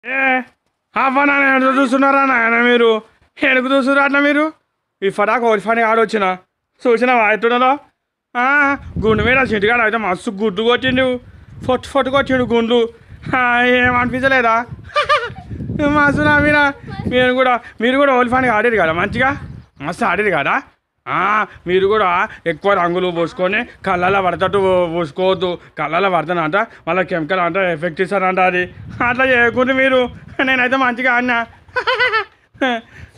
ఏ అవ్వనా ఎడుగు చూస్తున్నారా నాయన మీరు ఎడుగు చూస్తున్నారు అట్లా మీరు ఈ ఫటాకు ఒలిఫాని ఆడొచ్చిన చూసినా ఎట్టున్నదో గుండు మీద చింటికాడ అయితే మస్తు గుడ్డు కొట్టిండు ఫొట్టు కొట్టిండు గుండు ఏం అనిపించలేదా మస్తు నవ్వినా మీరు కూడా ఒలిఫానికి ఆడేది కదా మంచిగా మస్తు ఆడేది కదా మీరు కూడా ఎక్కువ రంగులు పోసుకొని కళ్ళల్లో పడతట్టు పోసుకోవద్దు కళ్ళల్లో పడతానంట మళ్ళీ కెమికల్ అంట ఎఫెక్ట్ ఇస్తారంట అది అట్లా చేయకూడదు మీరు నేనైతే మంచిగా ఆడినా